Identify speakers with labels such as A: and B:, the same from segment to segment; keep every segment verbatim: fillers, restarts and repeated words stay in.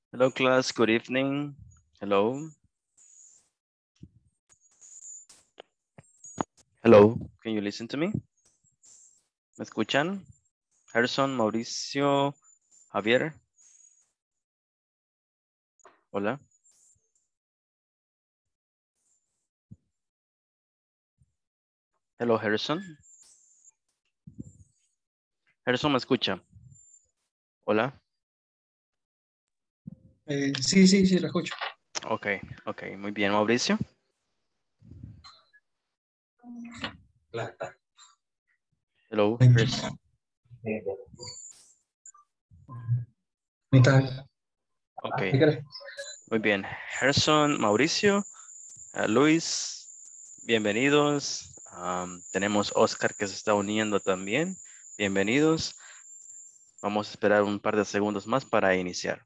A: Hello class, good evening. Hello. Hello, can you listen to me? ¿Me escuchan? Harrison, Mauricio, Javier. Hola. Hello, Harrison. Harrison, ¿me escucha? Hola.
B: Eh, sí, sí, sí, lo escucho.
A: Ok, ok, muy bien, Mauricio. Hello, Chris.
B: Mitad.
A: Ok,
B: ¿Qué crees?
A: muy bien. Harrison, Mauricio, uh, Luis, bienvenidos. Um, tenemos Oscar que se está uniendo también. Bienvenidos. Vamos a esperar un par de segundos más para iniciar.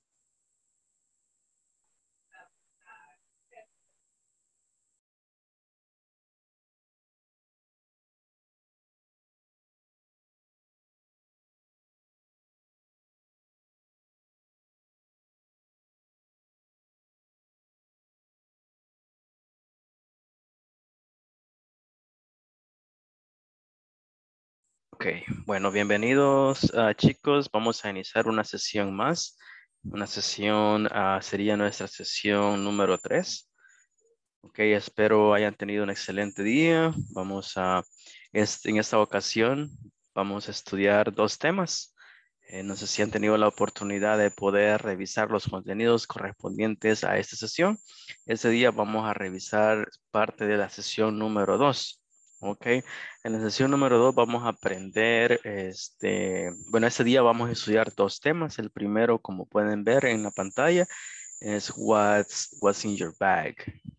A: Ok, bueno, bienvenidos ah, chicos. Vamos a iniciar una sesión más. Una sesión ah, sería nuestra sesión número tres. Ok, espero hayan tenido un excelente día. Vamos a, este, en esta ocasión, vamos a estudiar dos temas. Eh, no sé si han tenido la oportunidad de poder revisar los contenidos correspondientes a esta sesión. Este día vamos a revisar parte de la sesión número dos. Ok, en la sesión número dos vamos a aprender, este, bueno, este día vamos a estudiar dos temas. El primero, como pueden ver en la pantalla, es What's, what's in your bag.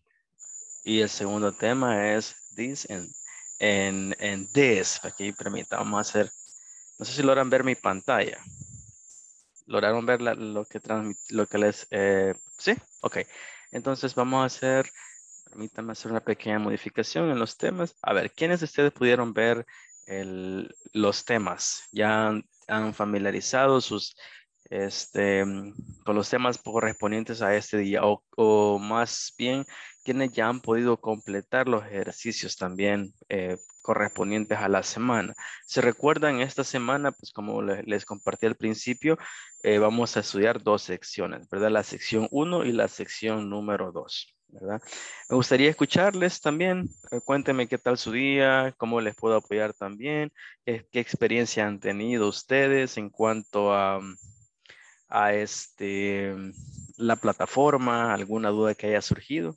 A: Y el segundo tema es this and, and, and this. Aquí permítame, vamos a hacer, no sé si logran ver mi pantalla. ¿Lograron ver la- lo que transmit, lo que les, eh, sí? Ok. Entonces vamos a hacer, permítanme hacer una pequeña modificación en los temas. A ver, ¿quiénes de ustedes pudieron ver el- los temas? ¿Ya han, han familiarizado sus, este, mm, con los temas correspondientes a este día? O, o más bien, ¿quiénes ya han podido completar los ejercicios también eh, correspondientes a la semana? ¿Se recuerdan esta semana? Pues como le- les compartí al principio, eh, vamos a estudiar dos secciones, ¿verdad? La sección uno y la sección número dos, ¿verdad? Me gustaría escucharles también. eh, Cuéntenme qué tal su día, cómo les puedo apoyar también, qué, qué experiencia han tenido ustedes en cuanto a, a este, la plataforma, alguna duda que haya surgido.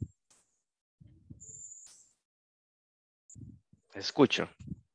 A: Escucho.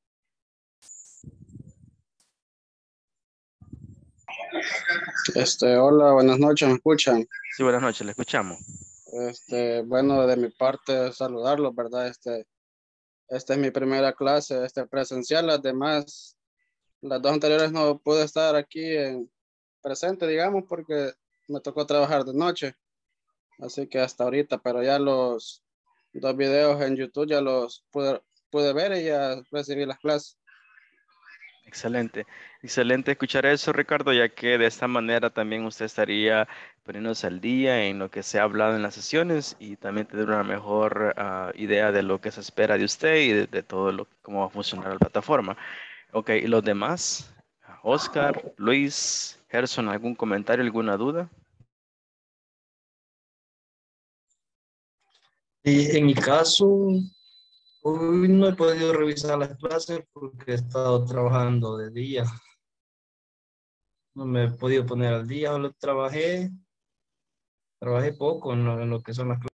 B: Este, hola, buenas noches, ¿me escuchan?
A: Sí, buenas noches, le escuchamos.
B: Este, bueno, de mi parte, saludarlos, ¿verdad? Este, esta es mi primera clase, este, presencial. Las demás, las dos anteriores no pude estar aquí en presente, digamos, porque me tocó trabajar de noche. Así que hasta ahorita, pero ya los dos videos en YouTube ya los pude, pude ver y ya recibí las clases.
A: Excelente, excelente escuchar eso, Ricardo, ya que de esta manera también usted estaría poniéndose al día en lo que se ha hablado en las sesiones y también tener una mejor ah, idea de lo que se espera de usted y de, de todo lo cómo va a funcionar la plataforma. Ok, ¿y los demás? Oscar, Luis, Gerson, ¿algún comentario, alguna duda?
C: Y en mi caso, hoy no he podido revisar las clases porque he estado trabajando de día. No me he podido poner al día, solo trabajé, trabajé poco en lo, en lo que son las clases.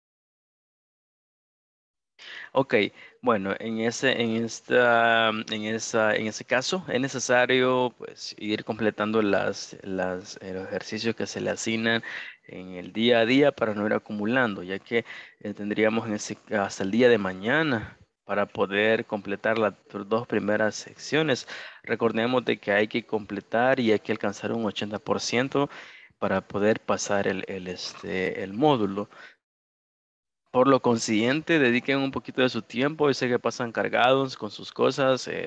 A: Ok, bueno, en ese, en esta, en esa, en ese caso es necesario pues ir completando las, las, eh, los ejercicios que se le asignan en el día a día para no ir acumulando, ya que eh, tendríamos en ese, hasta el día de mañana para poder completar las dos primeras secciones. Recordemos de que hay que completar y hay que alcanzar un ochenta por ciento para poder pasar el, el, este, el módulo. Por lo consiguiente, dediquen un poquito de su tiempo. Yo sé que pasan cargados con sus cosas, este,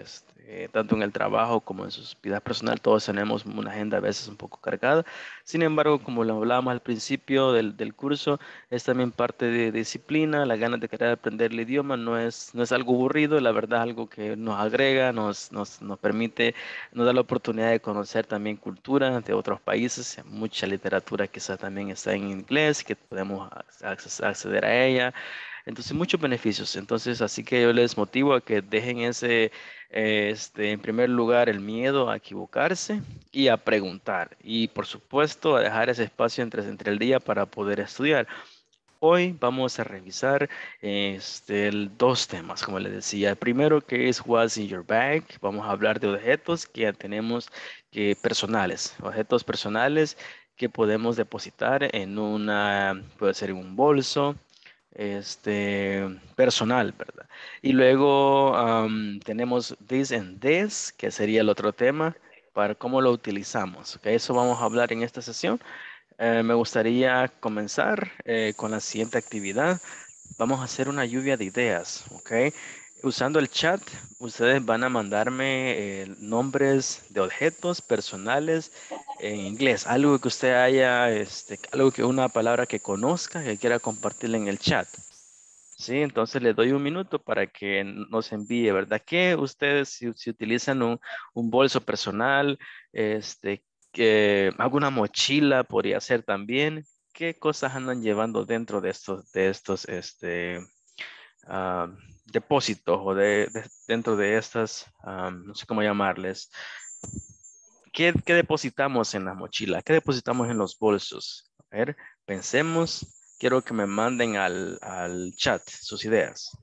A: Eh, tanto en el trabajo como en su vida personal, todos tenemos una agenda a veces un poco cargada. Sin embargo, como lo hablábamos al principio del, del curso, es también parte de disciplina, la ganas de querer aprender el idioma no es, no es algo aburrido, la verdad algo que nos agrega, nos, nos, nos permite, nos da la oportunidad de conocer también cultura de otros países, mucha literatura quizás también está en inglés, que podemos acces- acceder a ella. Entonces, muchos beneficios. Entonces, así que yo les motivo a que dejen ese, eh, este, en primer lugar, el miedo a equivocarse y a preguntar. Y por supuesto, a dejar ese espacio entre, entre el día para poder estudiar. Hoy vamos a revisar este, el- dos temas, como les decía. El primero que es What's in your bag. Vamos a hablar de objetos que ya tenemos que personales, objetos personales que podemos depositar en una, puede ser en un bolso, este, personal, ¿verdad? Y luego am, tenemos this and this, que sería el otro tema, para cómo lo utilizamos. ¿Ok? Eso vamos a hablar en esta sesión. Eh, me gustaría comenzar eh, con la siguiente actividad. Vamos a hacer una lluvia de ideas, ¿ok? Usando el chat, ustedes van a mandarme eh, nombres de objetos personales en inglés, algo que usted haya, este, algo que una palabra que conozca, que quiera compartirla en el chat. Sí, entonces le doy un minuto para que nos envíe, ¿verdad? Que ustedes si, si utilizan un, un bolso personal, este, que alguna mochila podría ser también. ¿Qué cosas andan llevando dentro de estos, de estos, este, ah, depósitos o de, de- dentro de estas, ah, no sé cómo llamarles? ¿Qué, qué depositamos en la mochila? ¿Qué depositamos en los bolsos? A ver, pensemos. Quiero que me manden al, al chat sus ideas.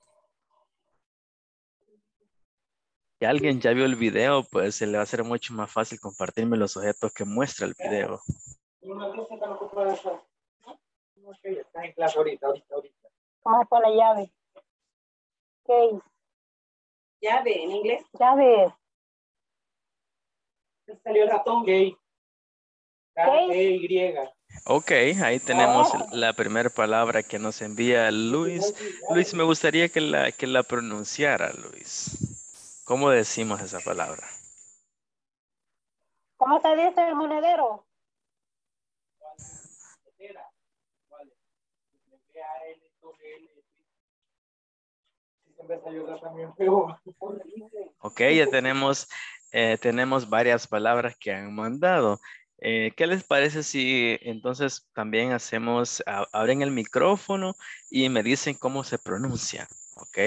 A: Si alguien ya vio el video, pues se le va a hacer mucho más fácil compartirme los objetos que muestra el video.
D: Está en clase ahorita, ahorita, ahorita. ¿Cómo se pone llave? Case. Llave, en inglés. Llave. Me salió el ratón. K. K-E-Y.
A: Ok, ahí tenemos la primera palabra que nos envía Luis. Luis, me gustaría que la, que la pronunciara, Luis. ¿Cómo decimos esa palabra?
D: ¿Cómo se dice el monedero?
A: Ok, ya tenemos, eh, tenemos varias palabras que han mandado. Eh, ¿qué les parece si entonces también hacemos, a- abren el micrófono y me dicen cómo se pronuncia? Ok,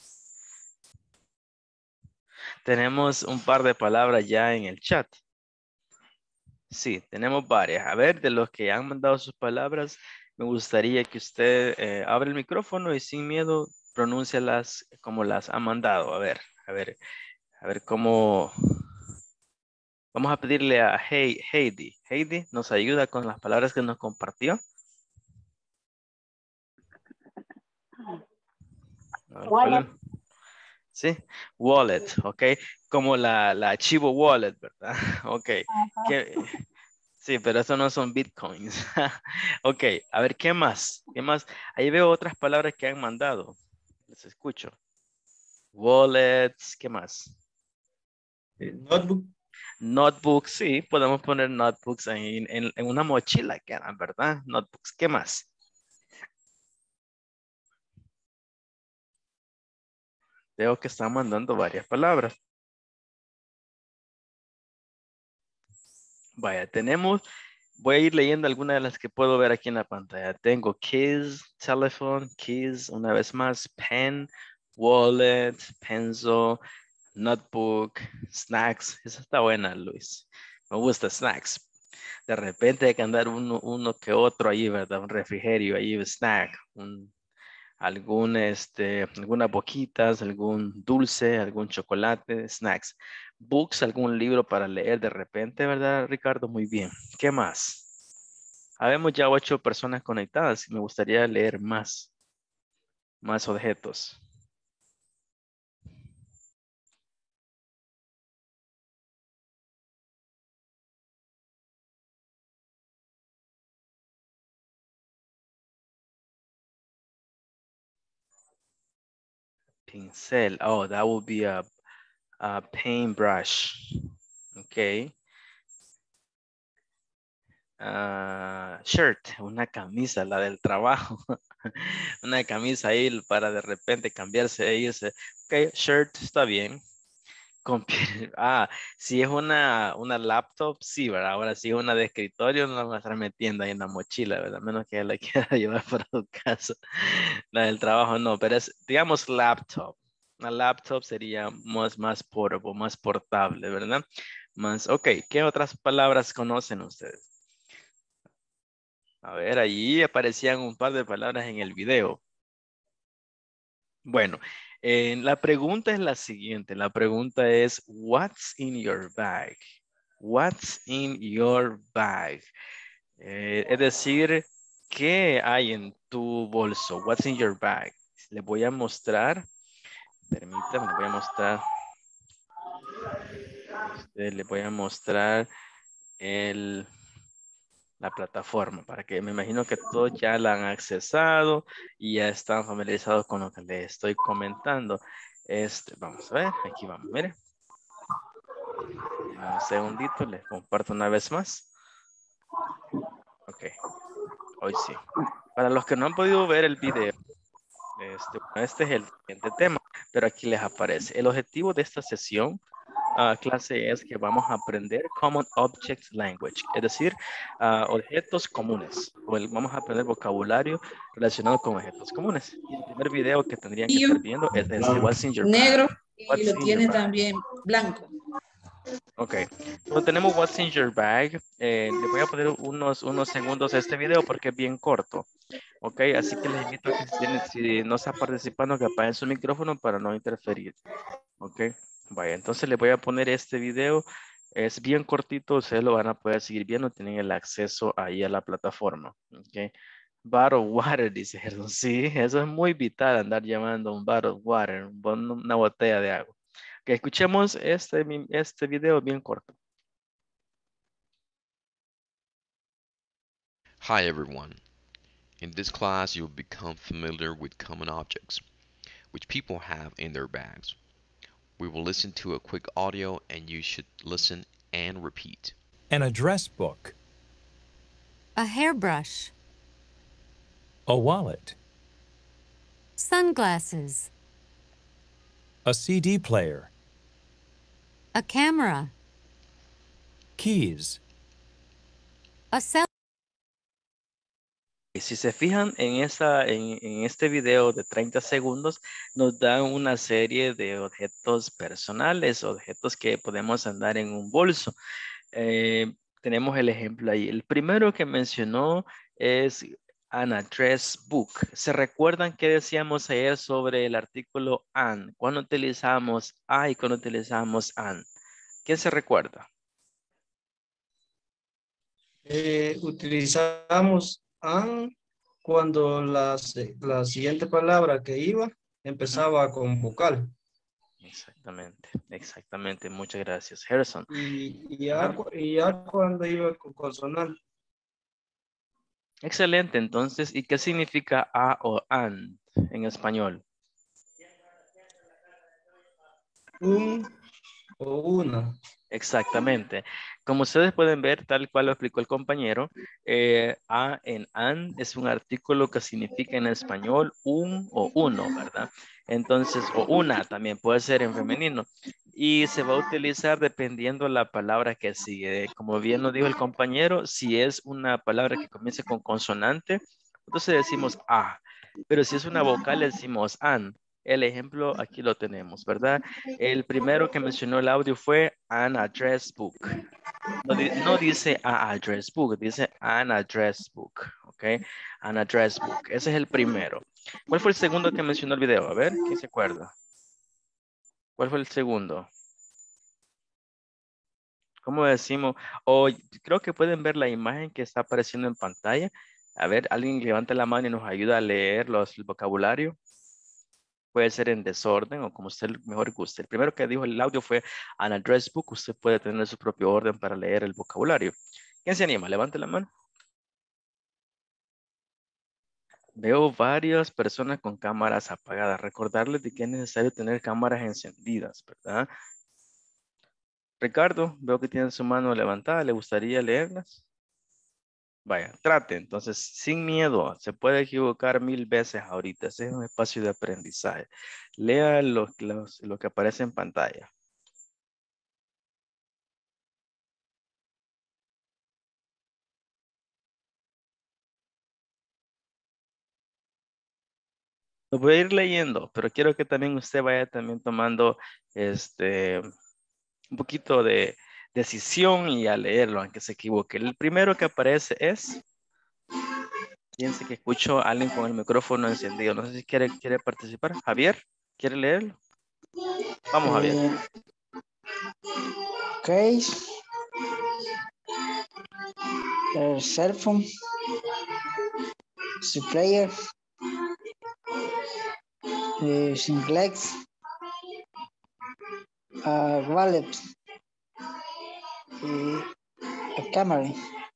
A: tenemos un par de palabras ya en el chat. Sí, tenemos varias. A ver, de los que han mandado sus palabras, me gustaría que usted eh, abra el micrófono y sin miedo pronúncialas como las ha mandado. A ver, a ver, a ver cómo. Vamos a pedirle a Hei- Heidi. Heidi, ¿nos ayuda con las palabras que nos compartió? A ver, ¿cuál
D: Wallet.
A: es? Sí, wallet, ok. Como la, la Chivo Wallet, ¿verdad? Ok. ¿Qué? Sí, pero eso no son bitcoins. Ok, a ver, ¿qué más? ¿Qué más? Ahí veo otras palabras que han mandado. Les escucho. Wallets, ¿qué más?
C: Eh, notebook.
A: Notebooks, sí, podemos poner notebooks en, en, en una mochila, quedan, ¿verdad? Notebooks, ¿qué más? Veo que están mandando varias palabras. Vaya, tenemos, voy a ir leyendo algunas de las que puedo ver aquí en la pantalla. Tengo keys, telephone, keys, una vez más, pen, wallet, pencil, notebook, snacks. Esa está buena, Luis. Me gusta snacks. De repente hay que andar uno, uno que otro ahí, ¿verdad? Un refrigerio ahí, un snack, un, algún, este, algunas boquitas, algún dulce, algún chocolate, snacks. Books, algún libro para leer de repente, ¿verdad, Ricardo? Muy bien. ¿Qué más? Habemos ya ocho personas conectadas y me gustaría leer más, más objetos. Pincel. Oh, that would be a, uh, paintbrush. Ok. Uh, shirt, una camisa, la del trabajo. Una camisa ahí para de repente cambiarse e irse. Ok, shirt está bien. Computer. Ah, si es una, una laptop, sí, ¿verdad? Ahora si es una de escritorio, no la vas a estar metiendo ahí en la mochila, ¿verdad? Menos que la quiera llevar para tu casa. La del trabajo no, pero es, digamos, laptop. Una laptop sería más, más portable, más portable, ¿verdad? Más, ok, ¿qué otras palabras conocen ustedes? A ver, ahí aparecían un par de palabras en el video. Bueno, eh, la pregunta es la siguiente. La pregunta es, what's in your bag? What's in your bag? Eh, es decir, ¿qué hay en tu bolso? What's in your bag? Les voy a mostrar. Permítanme, les voy a mostrar. Este, les voy a mostrar el... la plataforma, para que me imagino que todos ya la han accesado y ya están familiarizados con lo que les estoy comentando. Este, vamos a ver, aquí vamos, mire. Un segundito, les comparto una vez más. Ok, hoy sí. Para los que no han podido ver el video, este, este es el siguiente tema, pero aquí les aparece. El objetivo de esta sesión Uh, clase es que vamos a aprender Common Object Language, es decir, uh, objetos comunes. O el, vamos a aprender vocabulario relacionado con objetos comunes. Y el primer video que tendrían que estar viendo es este, What's in your
D: Negro
A: bag?
D: y
A: What's
D: lo
A: in your
D: tiene
A: bag?
D: también blanco.
A: Ok, entonces tenemos What's in your bag. Eh, le voy a poner unos, unos segundos a este video porque es bien corto. Ok, así que les invito a que si, tienen, si no está participando, que apaguen su micrófono para no interferir. Ok, vaya, entonces le voy a poner este video. Es bien cortito, ustedes lo van a poder seguir viendo, tienen el acceso ahí a la plataforma. Ok, bottle water, dice Gerson. Sí, eso es muy vital, andar llamando un bottle water, un- una botella de agua. Ok, escuchemos este, mi- este video bien corto.
E: Hi everyone. In this class you'll become familiar with common objects, which people have in their bags. We will listen to a quick audio and you should listen and repeat.
F: An address book,
G: A hairbrush.
F: a wallet,
G: Sunglasses.
F: a C D player,
G: A camera.
F: keys,
G: A cell.
A: Y si se fijan en, esta, en, en este video de treinta segundos, nos dan una serie de objetos personales, objetos que podemos andar en un bolso. Eh, tenemos el ejemplo ahí. El primero que mencionó es an address book. ¿Se recuerdan qué decíamos ayer sobre el artículo an? ¿Cuándo utilizamos a y cuándo utilizamos an? ¿Quién se recuerda?
C: Eh, utilizamos an cuando la, se- la siguiente palabra que iba empezaba con vocal.
A: Exactamente, exactamente. Muchas gracias, Harrison.
C: Y, y, ya,
A: Ajá.
C: cu- y ya cuando iba con consonante.
A: Excelente. Entonces, ¿y qué significa a o an en español?
C: Un o una.
A: Exactamente. Como ustedes pueden ver, tal cual lo explicó el compañero, eh, a en an es un artículo que significa en español un o uno, ¿verdad? Entonces, o una también puede ser en femenino. Y se va a utilizar dependiendo la palabra que sigue. Como bien lo dijo el compañero, si es una palabra que comienza con consonante, entonces decimos a. Pero si es una vocal, decimos an. El ejemplo aquí lo tenemos, ¿verdad? El primero que mencionó el audio fue an address book. No, di- no dice a address book, dice an address book, ¿ok? An address book. Ese es el primero. ¿Cuál fue el segundo que mencionó el video? A ver, ¿quién se acuerda? ¿Cuál fue el segundo? ¿Cómo decimos? O creo que pueden ver la imagen que está apareciendo en pantalla. A ver, alguien levanta la mano y nos ayuda a leer los, el vocabulario. Puede ser en desorden o como usted mejor guste. El primero que dijo el audio fue an address book. Usted puede tener su propio orden para leer el vocabulario. ¿Quién se anima? Levante la mano. Veo varias personas con cámaras apagadas. Recordarles de que es necesario tener cámaras encendidas, ¿verdad? Ricardo, veo que tiene su mano levantada. ¿Le gustaría leerlas? Vaya, trate. Entonces, sin miedo. Se puede equivocar mil veces ahorita. Ese es un espacio de aprendizaje. Lea lo, los- lo que aparece en pantalla. Lo voy a ir leyendo, pero quiero que también usted vaya también tomando este, un poquito de decisión y a leerlo, aunque se equivoque. El primero que aparece es, fíjense que escucho a alguien con el micrófono encendido. No sé si quiere, quiere participar. Javier, ¿quiere leerlo? Vamos, Javier.
H: Eh, case, uh, cell phone, C player, uh, simplex, uh, wallet, uh, a camera.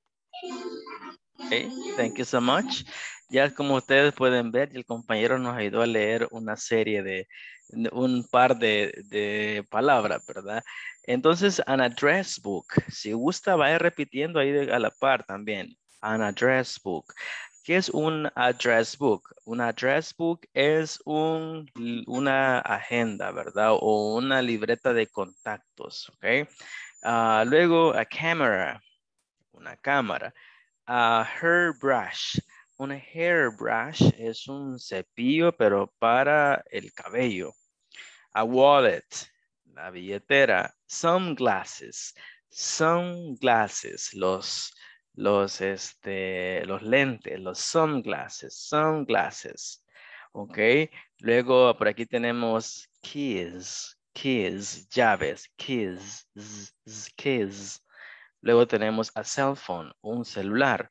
A: Okay, thank you so much. Ya como ustedes pueden ver, el compañero nos ayudó a leer una serie de, de un par de, de palabras, ¿verdad? Entonces, an address book. Si gusta, vaya repitiendo ahí de- a la par también. An address book. ¿Qué es un address book? Un address book es un, una agenda, ¿verdad? O una libreta de contactos, ¿ok? Ah, luego, a camera, una cámara. A hairbrush. Un hairbrush es un cepillo, pero para el cabello. A wallet, la billetera. Sunglasses. Sunglasses, los, los, este, los lentes, los sunglasses, sunglasses. Ok. Luego por aquí tenemos keys, keys, llaves, keys, z- z- keys. Luego tenemos a cell phone, un celular.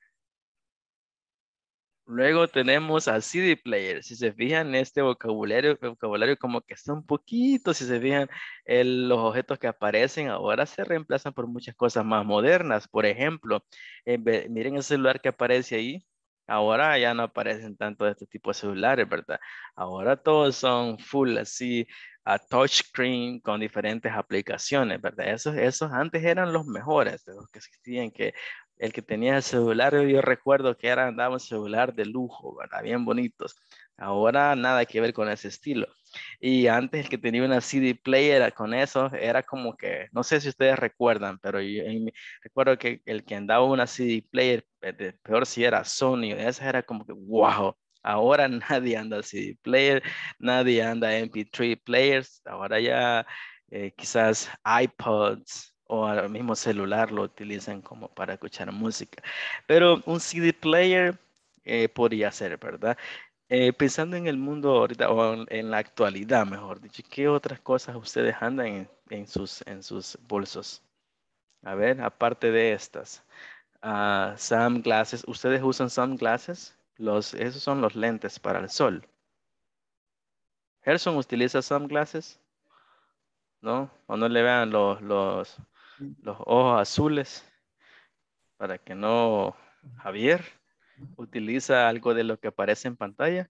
A: Luego tenemos a C D player. Si se fijan, este vocabulario, vocabulario como que está un poquito, si se fijan, el- los objetos que aparecen ahora se reemplazan por muchas cosas más modernas. Por ejemplo, en ve- miren el celular que aparece ahí. Ahora ya no aparecen tanto de este tipo de celulares, ¿verdad? Ahora todos son full así, a touchscreen con diferentes aplicaciones, ¿verdad? Esos, esos antes eran los mejores, de los que existían, que el que tenía el celular, yo recuerdo que era, andaba un celular de lujo, ¿verdad? Bien bonitos. Ahora nada que ver con ese estilo. Y antes el que tenía una C D player con eso, era como que, no sé si ustedes recuerdan, pero yo en mi- recuerdo que el que andaba una C D player, eh, de- peor si era Sony, esa era como que, wow. Ahora nadie anda C D player, nadie anda M P tres players, ahora ya eh, quizás iPods o al mismo celular lo utilizan como para escuchar música. Pero un C D player eh, podría ser, ¿verdad? Eh, pensando en el mundo ahorita, o en, en la actualidad, mejor dicho, ¿qué otras cosas ustedes andan en, en sus, en sus bolsos? A ver, aparte de estas. Ah, sunglasses, ¿ustedes usan sunglasses? Los, esos son los lentes para el sol. ¿Gerson utiliza sunglasses? ¿No? ¿O no le vean los, los, los ojos azules? Para que no, Javier, utiliza algo de lo que aparece en pantalla.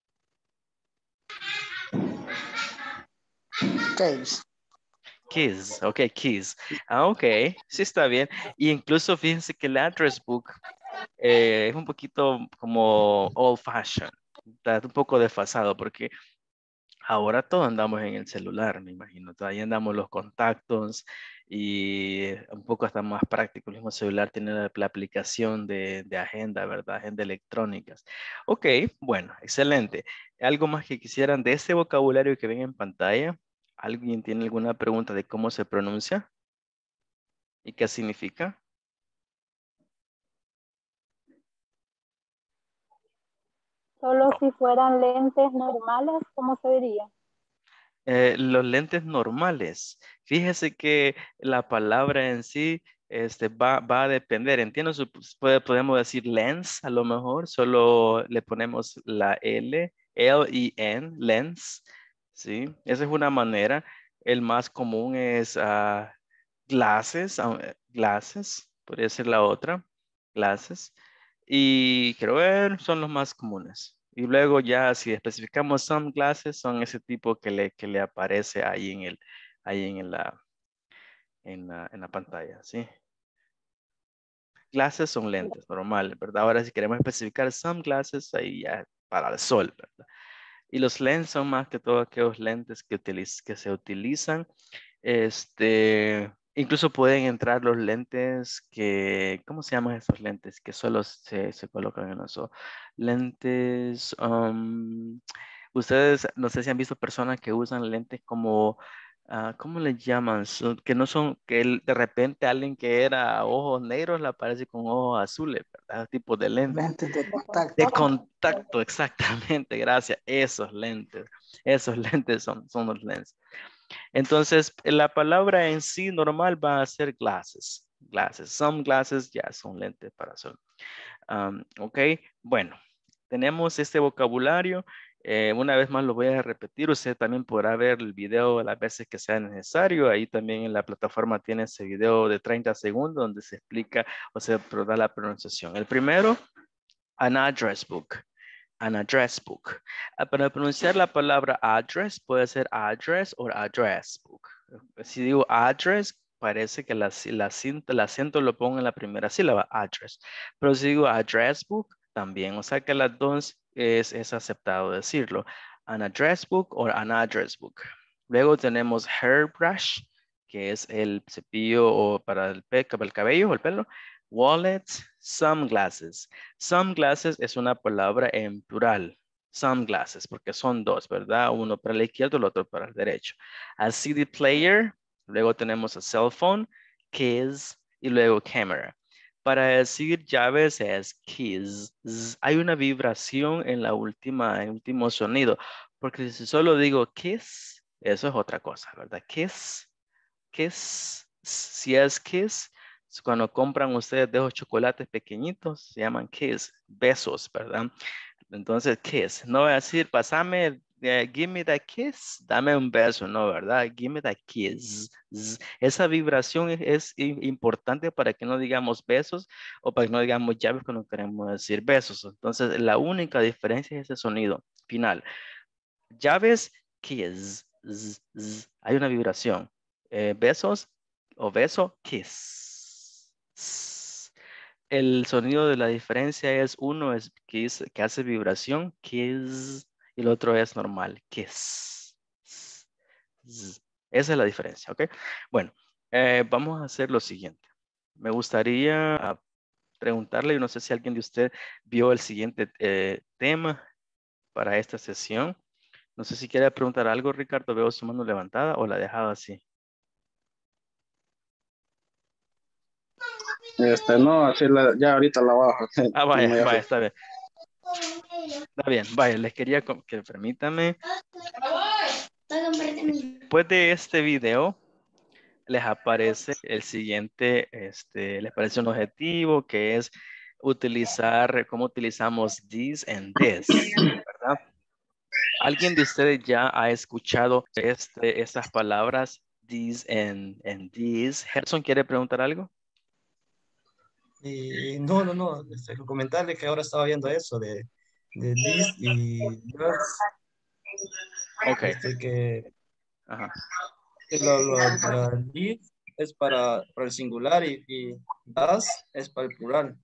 H: Case.
A: Keys, ok, keys. Ah, ok, sí está bien. Y incluso fíjense que el address book eh, es un poquito como old fashion. Está un poco desfasado porque ahora todos andamos en el celular, me imagino. Todavía andamos los contactos y un poco hasta más práctico. El mismo celular tiene la, la aplicación de, de agenda, ¿verdad? Agenda electrónicas. Ok, bueno, excelente. ¿Algo más que quisieran de ese vocabulario que ven en pantalla? ¿Alguien tiene alguna pregunta de cómo se pronuncia y qué significa?
D: Solo si fueran lentes normales, ¿cómo se diría?
A: Eh, los lentes normales. Fíjese que la palabra en sí este, va, va a depender. Entiendo, su- pues, puede- podemos decir lens a lo mejor, solo le ponemos la L, L E N, lens. ¿Sí? Esa es una manera. El más común es ah, glasses, ah, eh, glasses, podría ser la otra, glasses. Y quiero ver, son los más comunes. Y luego ya si especificamos sunglasses, son ese tipo que le, que le aparece ahí en el, ahí en la, en la, en la pantalla, ¿sí? Glasses son lentes, normal, ¿verdad? Ahora si queremos especificar sunglasses, ahí ya para el sol, ¿verdad? Y los lentes son más que todo aquellos lentes que, utiliz que se utilizan. Este, incluso pueden entrar los lentes que, ¿cómo se llaman esos lentes? Que solo se, se colocan en los ojos. Lentes, um, ustedes, no sé si han visto personas que usan lentes como, ah, ¿cómo le llaman? Son- que no son, que el- de repente alguien que era ojos negros le aparece con ojos azules, ¿verdad? Tipo de lentes.
H: Lentes de
A: De
H: contacto.
A: contacto, exactamente, gracias. Esos lentes, esos lentes son, son los lentes. Entonces, la palabra en sí normal va a ser glasses. Glasses, some glasses ya son lentes para sol. Um, ok, bueno, tenemos este vocabulario. Eh, una vez más lo voy a repetir. Usted también podrá ver el video las veces que sea necesario. Ahí también en la plataforma tiene ese video de treinta segundos donde se explica o se da la pronunciación. El primero, an address book. An address book. Ah, para pronunciar la palabra address puede ser address o address book. Si digo address, parece que la, la, cinta, el acento lo pongo en la primera sílaba, address. Pero si digo address book, también. O sea que las dos es, es aceptado decirlo. An address book o an address book. Luego tenemos hairbrush, que es el cepillo o para el, pe para el cabello o el pelo. Wallet, sunglasses. Sunglasses es una palabra en plural. Sunglasses, porque son dos, ¿verdad? Uno para la izquierda y el otro para el derecho. A C D player, luego tenemos a cell phone, keys y luego camera. Para decir llaves es keys. Hay una vibración en la última, en el último sonido, porque si solo digo kiss, eso es otra cosa, ¿verdad? Kiss, kiss, si es kiss, cuando compran ustedes de esos chocolates pequeñitos, se llaman kiss, besos, ¿verdad? Entonces, kiss. No voy a decir, pasame, eh, give me that kiss, dame un beso, no, ¿verdad? Give me that kiss. Z. Esa vibración es, es importante para que no digamos besos o para que no digamos llaves cuando queremos decir besos. Entonces, la única diferencia es ese sonido final. Llaves, kiss. Z, z. Hay una vibración. Eh, besos o beso, kiss. Z. El sonido de la diferencia es uno es que, es, que hace vibración, kiss, y el otro es normal, kiss. Z. Esa es la diferencia, ¿ok? Bueno, eh, vamos a hacer lo siguiente. Me gustaría ah, preguntarle, no sé si alguien de usted vio el siguiente eh, tema para esta sesión. No sé si quiere preguntar algo, Ricardo. Veo su mano levantada o la ha dejado así.
B: Este, no, así la, ya ahorita la bajo.
A: Ah,
B: No
A: vaya,
B: me
A: vaya,
B: hace.
A: está bien. Está bien, vaya, les quería que permítame. Después de este video, les aparece el siguiente, este, les aparece un objetivo que es utilizar, cómo utilizamos this and this, ¿verdad? ¿Alguien de ustedes ya ha escuchado este, estas palabras, this and, and this? Gerson, ¿quiere preguntar algo?
C: Y no, no, no, este, comentarle que ahora estaba viendo eso de, de this y does,
A: Ok.
C: este, que,
A: Ajá.
C: que lo, lo, la this es para, para el singular y, y does es para el plural.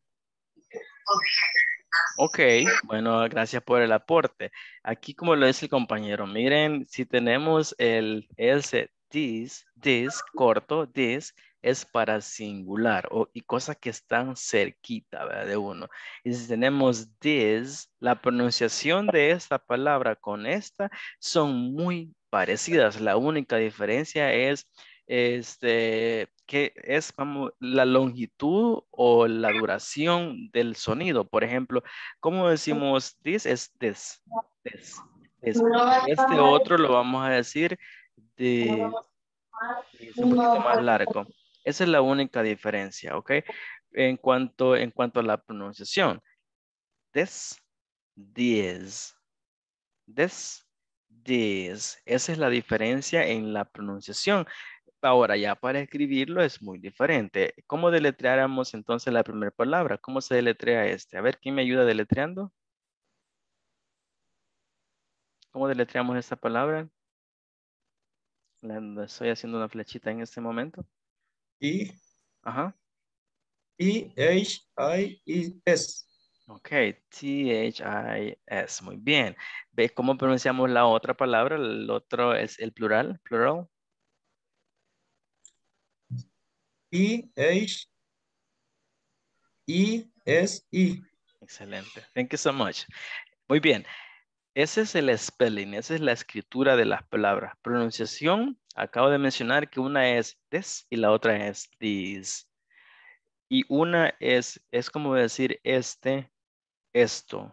A: Ok, bueno, gracias por el aporte. Aquí, como lo dice el compañero, miren, si tenemos el ese this, this, corto, this, es para singular o, y cosas que están cerquita, ¿verdad? De uno. Y si tenemos this, la pronunciación de esta palabra con esta son muy parecidas. La única diferencia es este, que es como la longitud o la duración del sonido. Por ejemplo, ¿cómo decimos this? Es this, this, this. Este otro lo vamos a decir de, es un poquito más largo. Esa es la única diferencia, ¿ok? En cuanto, en cuanto a la pronunciación. This, this, this, this. Esa es la diferencia en la pronunciación. Ahora ya para escribirlo es muy diferente. ¿Cómo deletreáramos entonces la primera palabra? ¿Cómo se deletrea este? A ver, ¿quién me ayuda deletreando? ¿Cómo deletreamos esta palabra? La, la estoy haciendo una flechita en este momento.
C: E.
A: Ajá.
C: E H I E S.
A: Ok, T H I S. Muy bien. ¿Ves cómo pronunciamos la otra palabra? El otro es el plural. Plural.
C: E H E S E.
A: Excelente. Thank you so much. Muy bien. Ese es el spelling. Esa es la escritura de las palabras. Pronunciación. Acabo de mencionar que una es this y la otra es these. Y una es, es como decir este, esto.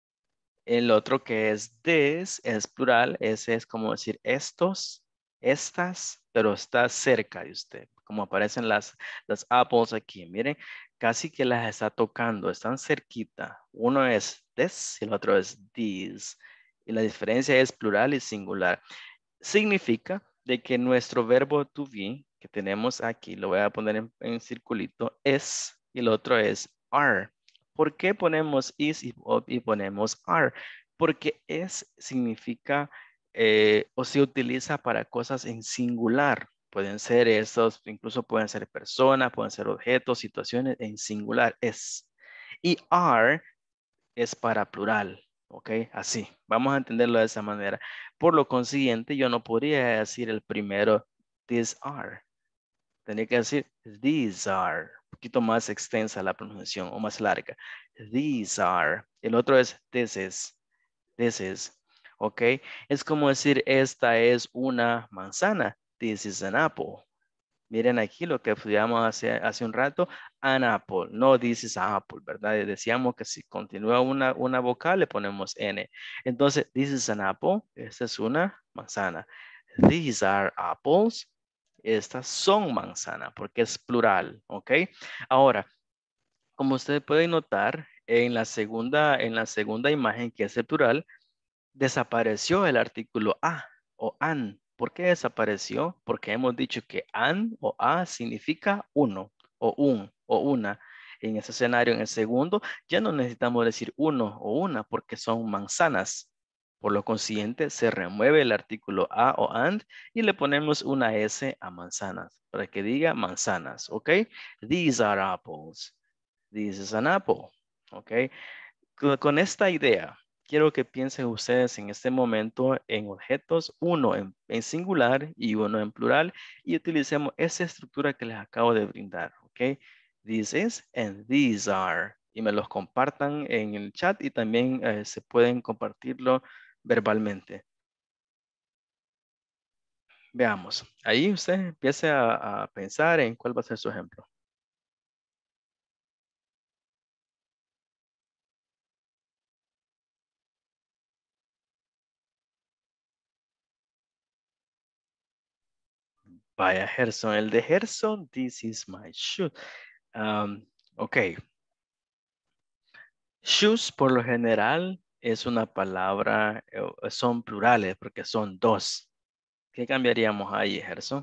A: El otro que es this es plural, ese es como decir estos, estas, pero está cerca de usted, como aparecen las, las apples aquí. Miren, casi que las está tocando, están cerquita. Uno es this y el otro es these. Y la diferencia es plural y singular. Significa de que nuestro verbo to be que tenemos aquí, lo voy a poner en, en circulito, es y el otro es are. ¿Por qué ponemos is y, y ponemos are? Porque es significa eh, o se utiliza para cosas en singular. Pueden ser estos, incluso pueden ser personas, pueden ser objetos, situaciones en singular, es. Y are es para plural, ¿ok? Así, vamos a entenderlo de esa manera. Por lo consiguiente, yo no podría decir el primero, these are. Tendría que decir, these are. Un poquito más extensa la pronunciación o más larga. These are. El otro es, this is. This is. ¿Ok? Es como decir, esta es una manzana. This is an apple. Miren aquí lo que estudiamos hace, hace un rato, an apple, no this is apple, ¿verdad? Y decíamos que si continúa una, una vocal le ponemos N. Entonces, this is an apple, esta es una manzana. These are apples, estas son manzanas, porque es plural, ¿ok? Ahora, como ustedes pueden notar, en la segunda, en la segunda imagen, que es el plural, desapareció el artículo a o an. ¿Por qué desapareció? Porque hemos dicho que an o a significa uno o un o una. En ese escenario, en el segundo, ya no necesitamos decir uno o una porque son manzanas. Por lo consiguiente, se remueve el artículo a o and y le ponemos una s a manzanas para que diga manzanas, ¿ok? These are apples. This is an apple, ¿ok? Con, con esta idea, quiero que piensen ustedes en este momento en objetos, uno en, en singular y uno en plural, y utilicemos esa estructura que les acabo de brindar, ¿ok? This is and these are. Y me los compartan en el chat y también eh, se pueden compartirlo verbalmente. Veamos. Ahí usted empiece a, a pensar en cuál va a ser su ejemplo. Vaya, Gerson. El de Gerson, this is my shoe. Um, ok. Shoes, por lo general, es una palabra, eh, son plurales porque son dos. ¿Qué cambiaríamos ahí, Gerson?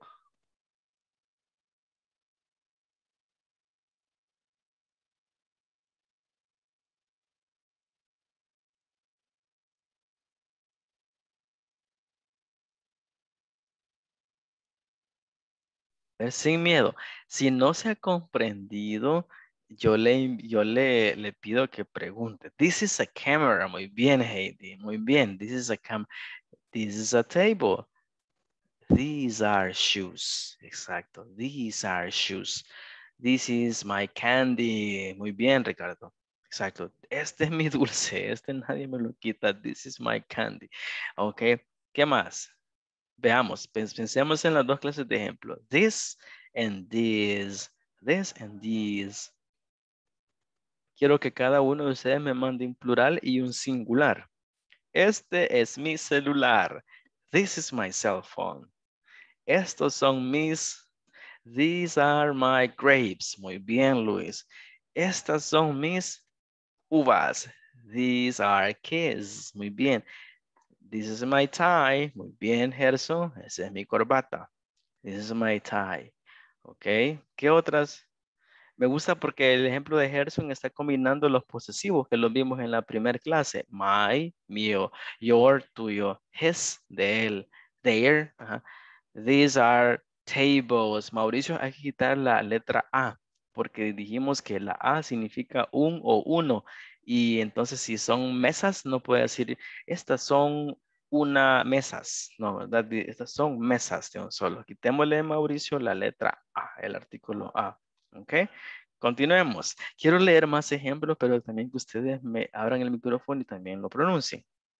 A: Es sin miedo. Si no se ha comprendido, yo le, yo le, le pido que pregunte. This is a camera. Muy bien, Heidi. Muy bien. This is a cam. This is a table. These are shoes. Exacto. These are shoes. This is my candy. Muy bien, Ricardo. Exacto. Este es mi dulce. Este nadie me lo quita. This is my candy. Ok. ¿Qué más? Veamos. Pensemos en las dos clases de ejemplo. This and this. This and these. Quiero que cada uno de ustedes me mande un plural y un singular. Este es mi celular. This is my cell phone. Estos son mis. These are my grapes. Muy bien, Luis. Estas son mis uvas. These are keys. Muy bien. This is my tie. Muy bien, Gerson. Esa es mi corbata. This is my tie. Ok. ¿Qué otras? Me gusta porque el ejemplo de Gerson está combinando los posesivos que los vimos en la primera clase. My, mío. Your, tuyo. His, de él. Their. Ajá. These are Tables. Mauricio, hay que quitar la letra A, porque dijimos que la A significa un o uno. Y entonces si son mesas, no puede decir, estas son una mesas. No, ¿verdad? Estas son mesas de un solo. Quitémosle, Mauricio, la letra A, el artículo A. ¿Ok? Continuemos. Quiero leer más ejemplos, pero también que ustedes me abran el micrófono y también lo pronuncien.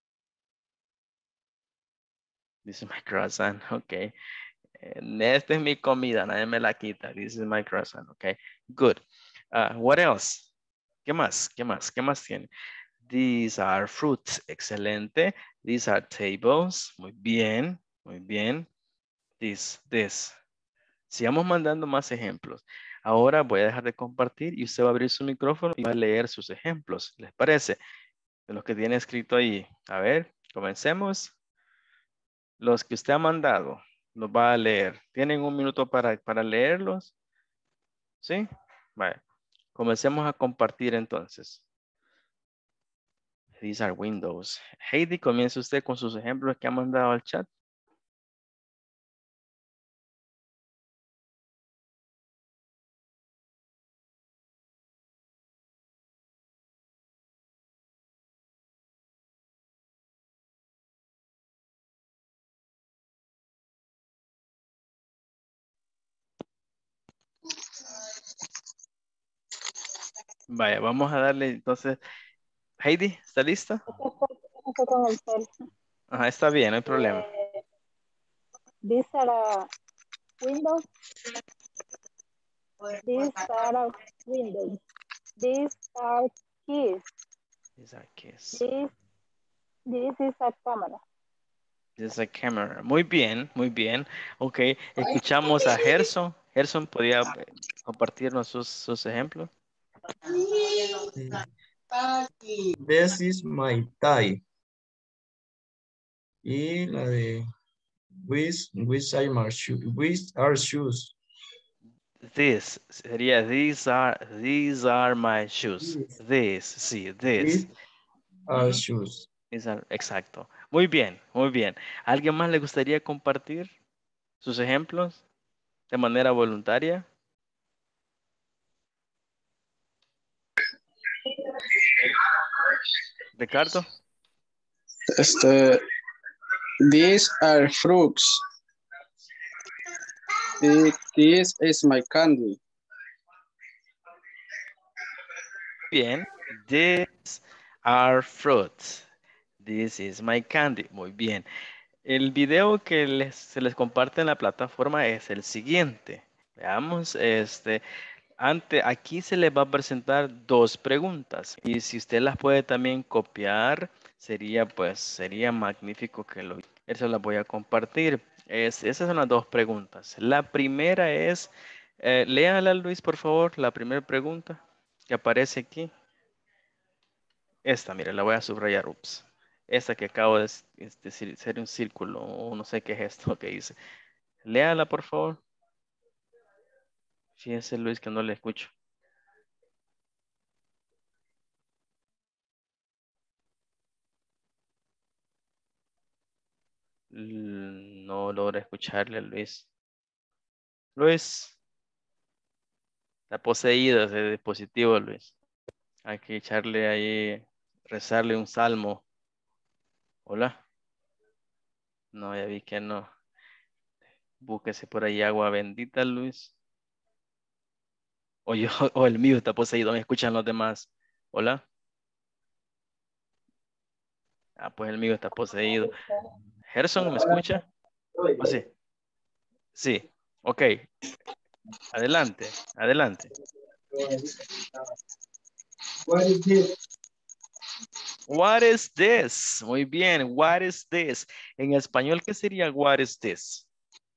A: Dice my croissant. Ok. Esta es mi comida, nadie me la quita. This is my croissant, okay? Good. Uh, what else? ¿Qué más? ¿Qué más? ¿Qué más tiene? These are fruits. Excelente. These are tables. Muy bien. Muy bien. This, this. Sigamos mandando más ejemplos. Ahora voy a dejar de compartir y usted va a abrir su micrófono y va a leer sus ejemplos. ¿Les parece? De los que tiene escrito ahí. A ver, comencemos. Los que usted ha mandado. Los va a leer. ¿Tienen un minuto para, para leerlos? ¿Sí? Vale. Comencemos a compartir entonces. These are windows. Heidi, comience usted con sus ejemplos que ha mandado al chat. Vaya, vamos a darle entonces. Heidi, ¿está lista?
D: Con el cel.
A: Ajá, está bien, no hay problema.
D: Eh, these are windows. These are windows. These are keys.
A: These are keys.
D: This, this is a camera.
A: This is a camera. Muy bien, muy bien. Ok, escuchamos a Gerson. Gerson, ¿podría eh, compartirnos sus, sus ejemplos?
C: This is my tie. Y la de which, which are my shoes? Which are shoes?
A: This sería these are these are my shoes. This, sí, this.
C: These are
A: Ujú.
C: shoes.
A: These are- exacto. Muy bien, muy bien. ¿A alguien más le gustaría compartir sus ejemplos de manera voluntaria? Ricardo.
B: Este, these are fruits. Thi- This is my candy.
A: Bien. These are fruits. This is my candy. Muy bien. El video que les, se les comparte en la plataforma es el siguiente. Veamos, este, ante, aquí se les va a presentar dos preguntas y si usted las puede también copiar, sería pues, sería magnífico que lo, eso las voy a compartir. Es, esas son las dos preguntas. La primera es, eh, léala Luis, por favor, la primera pregunta que aparece aquí. Esta, mire, la voy a subrayar, ups. Esta que acabo de es decir, ser un círculo, o no sé qué es esto que dice. Léala, por favor. Fíjese, Luis, que no le escucho. L- No logro escucharle, Luis. Luis, está poseído ese dispositivo, Luis. Hay que echarle ahí, rezarle un salmo. Hola. No, ya vi que no. Búsquese por ahí agua bendita, Luis. O yo, o el mío está poseído, me escuchan los demás. Hola. Ah, pues el mío está poseído. Gerson, ¿me escucha? ¿O sí? Sí. Ok. Adelante, adelante.
C: What is this?
A: What is this? Muy bien. What is this? En español, ¿qué sería what is this?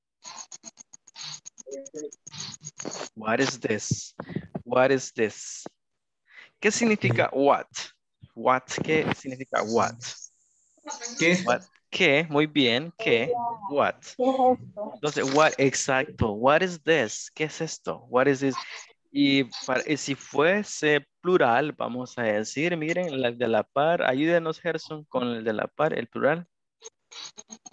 A: What is this? What is this? ¿Qué significa what? What, ¿qué significa what?
C: ¿Qué?
A: What, ¿qué? Muy bien. ¿Qué? What?
D: ¿Qué es esto?
A: Entonces, what, exacto. What is this? ¿Qué es esto? What is this? Y, para, y si fuese plural, vamos a decir, miren, el de la par, ayúdenos, Gerson, con el de la par, el plural.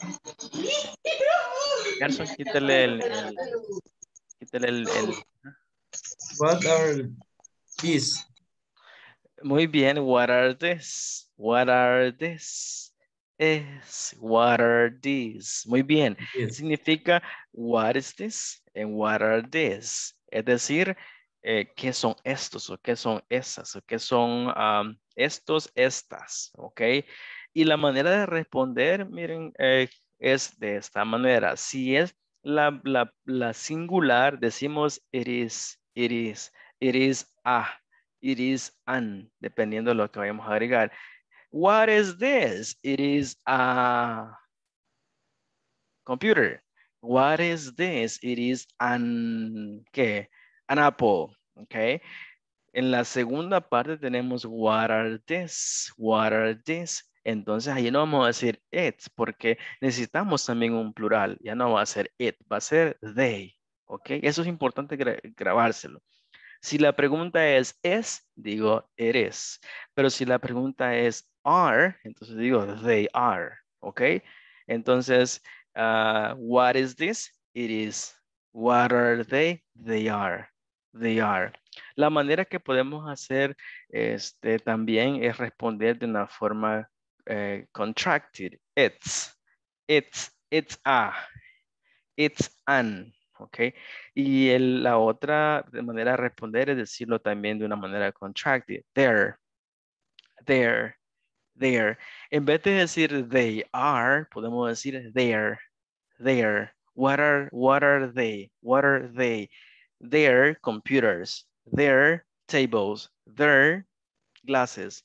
A: Gerson, quítale el, el, quítale el, el-
C: What are these?
A: Muy bien, what are this? What are this? Es, what are these? Muy bien.
C: Yes.
A: Significa, what is this? And what are these? Es decir, eh, ¿qué son estos? ¿O qué son esas? ¿O qué son um, estos, estas? ¿Ok? Y la manera de responder, miren, eh, es de esta manera. Si es la, la, la singular, decimos it is, it is, it is a. It is an, dependiendo de lo que vayamos a agregar. What is this? It is a computer. What is this? It is an, ¿qué? An apple, okay? En la segunda parte tenemos what are this? What are this? Entonces ahí no vamos a decir it, porque necesitamos también un plural. Ya no va a ser it, va a ser they, ok? Eso es importante gra grabárselo. Si la pregunta es es, digo it is. Pero si la pregunta es are, entonces digo they are. ¿Ok? Entonces, uh, what is this? It is. What are they? They are. They are. La manera que podemos hacer este, también es responder de una forma eh, contracted. It's. It's. It's a. It's an. ¿Ok? Y el- la otra de manera de responder es decirlo también de una manera contracted. There, there, there. En vez de decir they are, podemos decir there, there. What are, what are they? What are they? Their computers, their tables, their glasses.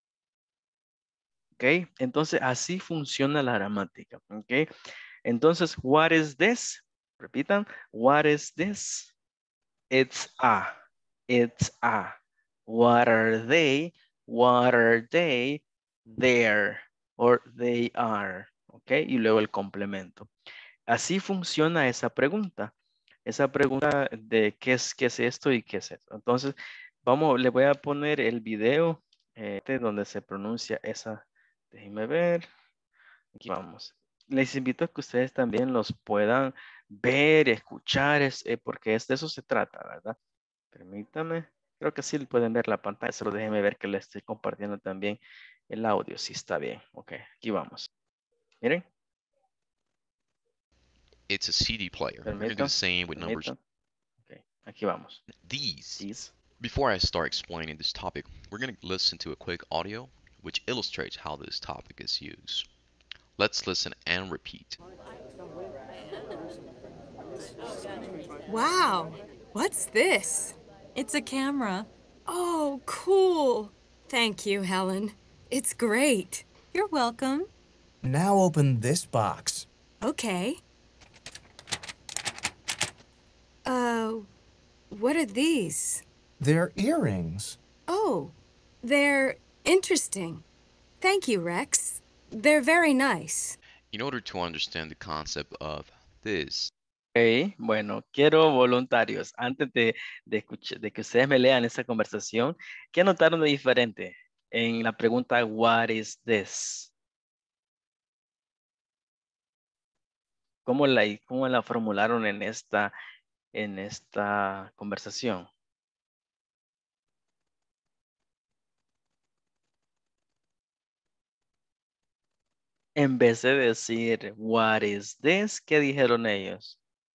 A: ¿Ok? Entonces así funciona la gramática. ¿Ok? Entonces, what is this? Repitan, what is this? It's a, it's a. What are they? What are they? There, or they are. ¿Ok? Y luego el complemento. Así funciona esa pregunta. Esa pregunta de qué es, qué es esto y qué es esto. Entonces, vamos, le voy a poner el video eh, donde se pronuncia esa. Déjenme ver. Aquí vamos. Les invito a que ustedes también los puedan ver, escuchar, es, eh, porque es de eso se trata, ¿verdad? Permítame. Creo que sí pueden ver la pantalla, solo déjenme ver que les estoy compartiendo también el audio, si está bien. Ok, aquí vamos. Miren.
E: It's a C D player. We're going to do the
A: Permitan.
E: same with numbers.
A: Permitan. Ok, aquí vamos.
E: These.
A: These.
E: Before I start explaining this topic, we're going to listen to a quick audio which illustrates how this topic is used. Let's listen and repeat.
I: Wow, what's this?
G: It's a camera.
I: Oh, cool. Thank you, Helen. It's great.
G: You're welcome.
F: Now open this box.
I: Okay. Uh, what are these?
F: They're earrings.
I: Oh, they're interesting. Thank you, Rex. They're very nice.
E: In order to understand the concept of this,
A: Ok, bueno, quiero voluntarios. Antes de, de, escuch- de que ustedes me lean esa conversación, ¿qué notaron de diferente en la pregunta what is this? ¿Cómo la, cómo la formularon en esta, en esta conversación? En vez de decir what is this, ¿qué dijeron ellos?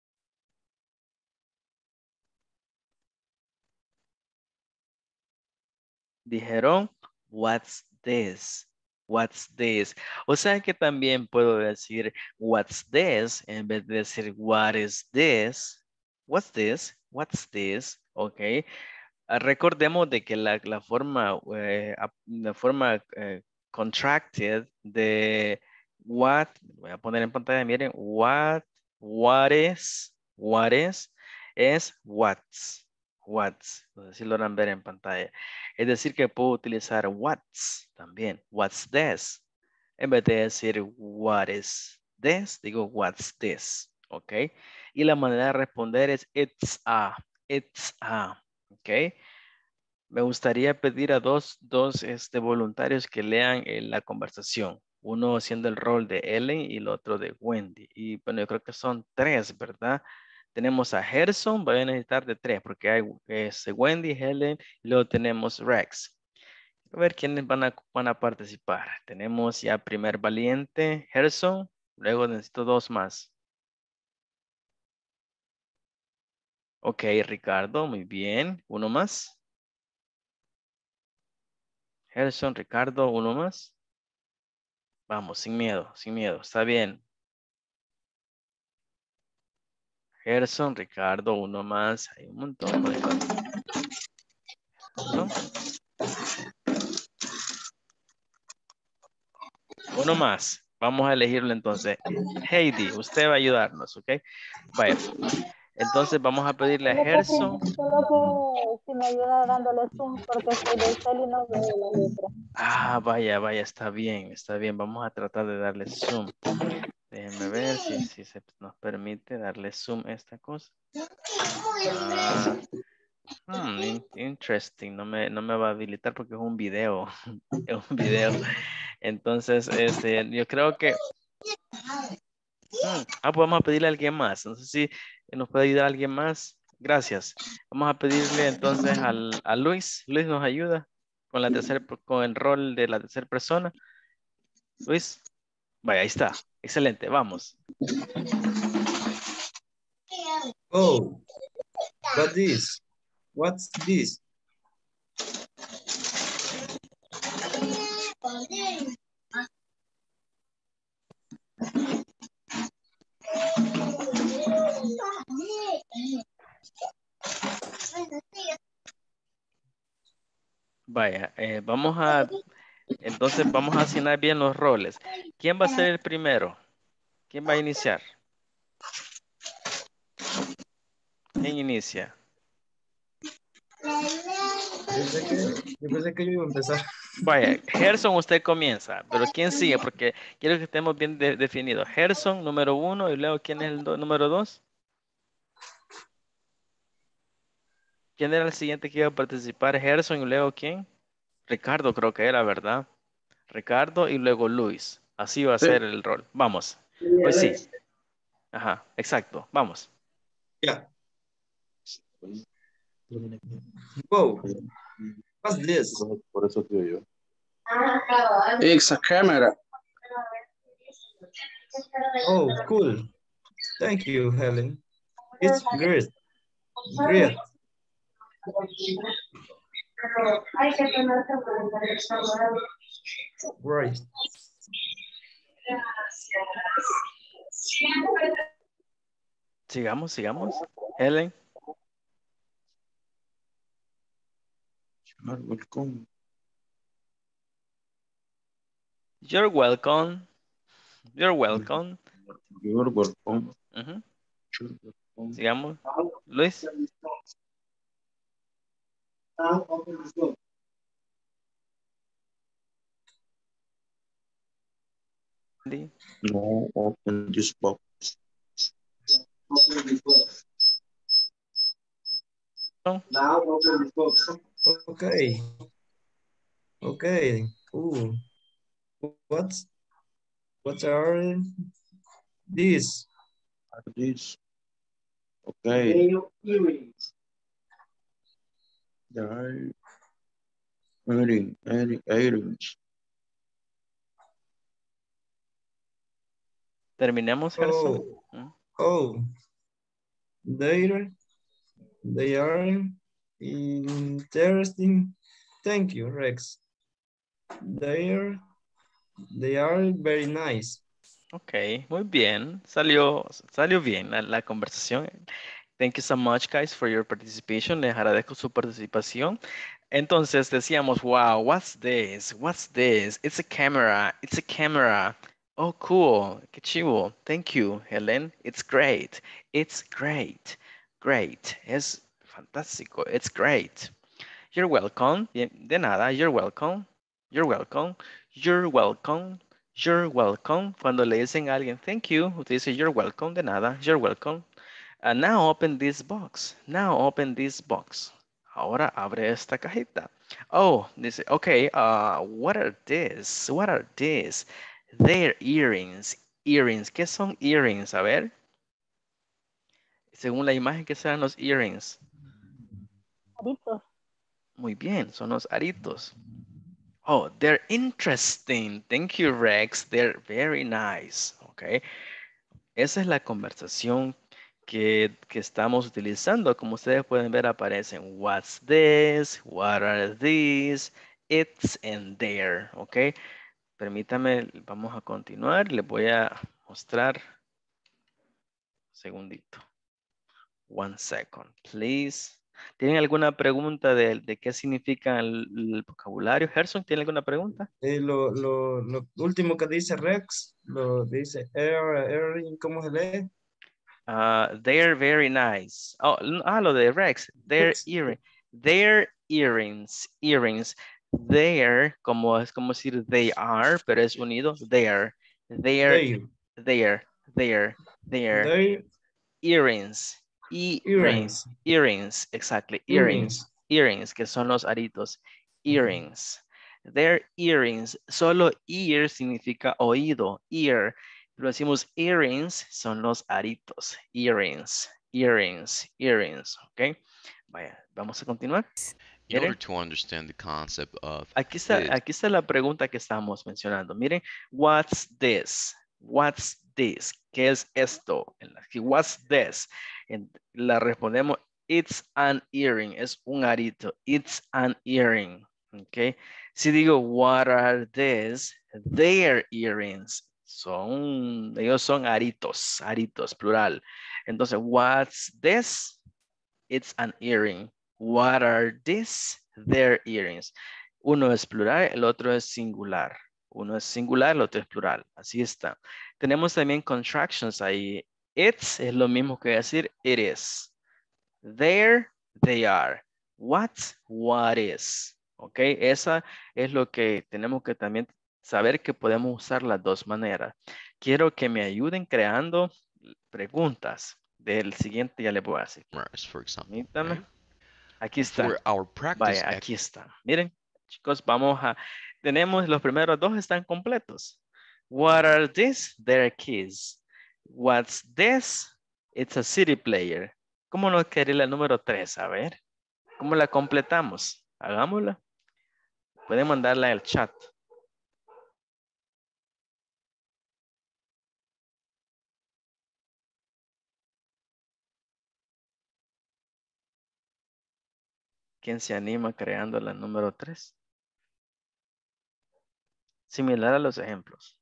A: Dijeron what's this? What's this? O sea que también puedo decir what's this en vez de decir what is this? What's this? What's this? Ok. Ah, recordemos de que la, la forma, eh, ap- la forma eh, contracted de what, voy a poner en pantalla, miren, what, what is, what is, es what's, what's, no sé si logran ver en pantalla. Es decir que puedo utilizar what's también, what's this, en vez de decir what is this, digo what's this, ok. Y la manera de responder es it's a, it's a. Ok. Me gustaría pedir a dos, dos este, voluntarios que lean eh, la conversación. Uno haciendo el rol de Ellen y el otro de Wendy. Y bueno, yo creo que son tres, ¿verdad? Tenemos a Gerson, voy a necesitar de tres porque hay este, Wendy, Helen y luego tenemos Rex. A ver quiénes van a, van a participar. Tenemos ya primer valiente, Gerson. Luego necesito dos más. Ok, Ricardo, muy bien. Uno más. Gerson, Ricardo, uno más. Vamos, sin miedo, sin miedo. Está bien. Gerson, Ricardo, uno más. Hay un montón. Pues, Gerson. Uno más. Vamos a elegirlo entonces. Heidi, usted va a ayudarnos, ¿ok? Vaya. Entonces vamos a pedirle a Gerson.
D: Solo que si me ayuda dándole zoom porque estoy del cel y no veo la letra.
A: Ah, vaya, vaya, está bien, está bien. Vamos a tratar de darle zoom. Déjenme ver si, si se nos permite darle zoom a esta cosa. Ah, hmm, in- interesting. No me, no me va a habilitar porque es un video. Es un video. Entonces, este, yo creo que... Hmm, ah, pues vamos a pedirle a alguien más. No sé si nos puede ayudar alguien más. Gracias. Vamos a pedirle entonces al, a Luis. Luis nos ayuda con la tercera, con el rol de la tercera persona. Luis, vaya, ahí está. Excelente, vamos.
C: Oh, what this? What's this?
A: Vaya, eh, vamos a, entonces vamos a asignar bien los roles. ¿Quién va a ser el primero? ¿Quién va a iniciar? ¿Quién inicia?
C: Yo pensé que, yo pensé que yo iba a empezar.
A: Vaya, Gerson, usted comienza, pero ¿quién sigue? Porque quiero que estemos bien de- definidos. Gerson, número uno, y luego, ¿quién es el do- número dos? ¿Quién era el siguiente que iba a participar? Gerson y luego, ¿quién? Ricardo creo que era, ¿verdad? Ricardo y luego Luis. Así va a
B: Sí.
A: ser el rol. Vamos. Hoy sí. Ajá, exacto. Vamos.
C: Yeah. Whoa, what's this?
J: Por eso creo yo.
B: It's a camera.
C: Oh, cool. Thank you, Helen. It's great. Great. Right.
A: Sigamos, sigamos. Helen.
J: You're welcome.
A: You're welcome. You're welcome.
J: You're welcome.
A: Ujú.
J: You're welcome.
A: Sigamos. Luis. Andy.
J: No, open this box.
C: Now open this box. Okay. Okay. Cool. What's what are these?
J: This. Okay. There are earring, earring, earrings.
A: Terminemos, Gerson.
C: Oh, oh, they they are interesting. Thank you, Rex. They are they are very nice.
A: Ok, muy bien. Salió, salió bien la, la conversación. Thank you so much, guys, for your participation. Les agradezco su participación. Entonces decíamos, wow, what's this? What's this? It's a camera. It's a camera. Oh, cool. Qué chivo. Thank you, Helen. It's great. It's great. Great. Es fantástico. It's great. You're welcome. Bien, de nada. You're welcome. You're welcome. You're welcome. You're welcome. Cuando le dicen a alguien, thank you, usted dice, you're welcome. De nada. You're welcome. And now open this box. Now open this box. Ahora abre esta cajita. Oh, dice, okay, uh, what are this? What are this? Their earrings. Earrings. ¿Qué son earrings? A ver. Según la imagen, ¿qué serán los earrings?
D: Aritos.
A: Muy bien, son los aritos. Oh, they're interesting. Thank you, Rex. They're very nice. Okay. Esa es la conversación que, que estamos utilizando. Como ustedes pueden ver, aparecen what's this, what are these, it's and there. Ok. Permítame, vamos a continuar. Les voy a mostrar. Un segundito. One second, please. ¿Tienen alguna pregunta de, de qué significa el, el vocabulario? Gerson, ¿tiene alguna pregunta?
C: Eh, lo, lo, lo último que dice Rex, lo dice air, earring, ¿cómo se lee?
A: Uh, they're very nice. Oh, n- ah, lo de Rex. They're
C: Rex.
A: earring. They're earrings. Earrings. They're, como es como decir they are, pero es unido. They're. They're.
C: They,
A: They're. They're. They're.
C: they
A: Earrings. Earrings.
C: earrings,
A: Earrings. Exactly. Earrings.
C: earrings.
A: Earrings, que son los aritos.
C: Ujú.
A: Earrings. They're earrings. Solo ear significa oído. Ear. Lo decimos earrings, son los aritos. Earrings, earrings, earrings. ¿Ok? Vaya, vamos a continuar.
E: In order
A: Miren,
E: to understand the concept of
A: aquí está,
E: this,
A: aquí está la pregunta que estamos mencionando. Miren, what's this? What's this? ¿Qué es esto? En la- aquí, what's this? En- la respondemos, it's an earring. Es un arito. It's an earring. ¿Ok? Si digo, what are these? They're earrings. Son, ellos son aritos, aritos, plural. Entonces, what's this? It's an earring. What are these? They're earrings. Uno es plural, el otro es singular. Uno es singular, el otro es plural. Así está. Tenemos también contractions ahí. It's es lo mismo que decir it is. There, they are. What, what is. Ok, esa es lo que tenemos que también saber que podemos usar las dos maneras. Quiero que me ayuden creando preguntas. Del siguiente ya le voy a decir.
E: Mars, for example.
A: Permítame.
E: Okay?
A: Aquí está.
E: For our practice,
A: Vaya, aquí está. Miren, chicos, vamos a... Tenemos los primeros dos están completos. What are these? They're keys. What's this? It's a city player. ¿Cómo nos quedaría la número tres? A ver. ¿Cómo la completamos? Hagámosla. Pueden mandarla al chat. ¿Quién se anima creando la número tres? Similar a los ejemplos.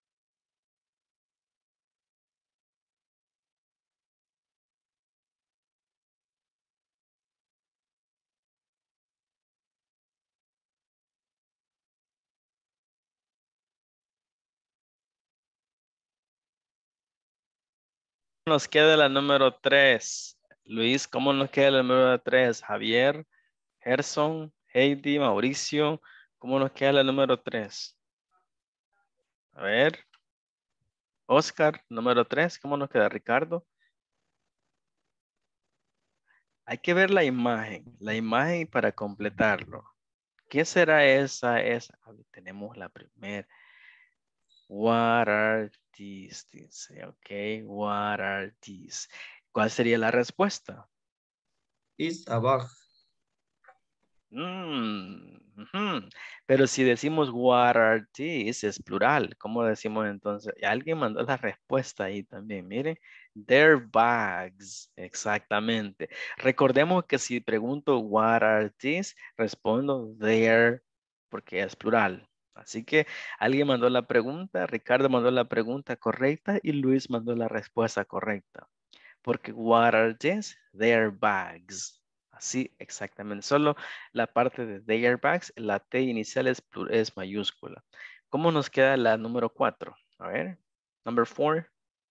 A: Nos queda la número tres. Luis, ¿cómo nos queda la número tres? Javier, Gerson, Heidi, Mauricio, ¿cómo nos queda la número tres? A ver. Oscar, número tres, ¿cómo nos queda? Ricardo. Hay que ver la imagen, la imagen para completarlo. ¿Qué será esa? esa? A ver, tenemos la primera. What are these? Dice, ok, what are these? ¿Cuál sería la respuesta?
C: It's a bag.
A: Mm, ujú. Pero si decimos what are these es plural. ¿Cómo decimos entonces? Alguien mandó la respuesta ahí también. Miren, they're bags. Exactamente. Recordemos que si pregunto what are these, respondo they're porque es plural. Así que alguien mandó la pregunta, Ricardo mandó la pregunta correcta y Luis mandó la respuesta correcta. Porque what are these? They're bags. Así exactamente. Solo la parte de their bags, la T inicial es, es mayúscula. ¿Cómo nos queda la número cuatro? A ver. Number four.